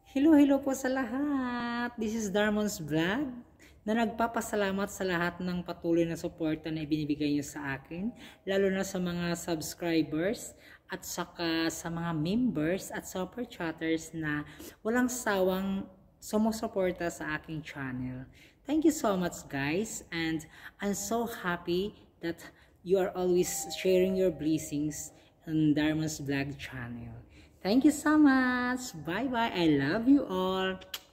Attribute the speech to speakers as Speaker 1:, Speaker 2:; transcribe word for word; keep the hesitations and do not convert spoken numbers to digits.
Speaker 1: Hello, hello po sa lahat. This is Darmon's Vlog na nagpapasalamat sa lahat ng patuloy na suporta na ibinibigay niyo sa akin, lalo na sa mga subscribers at saka sa mga members at superchatters na walang sawang sumusuporta sa aking channel. Thank you so much, guys, and I'm so happy that you are always sharing your blessings on Darmon's Vlog channel. Thank you so much. Bye bye. I love you all.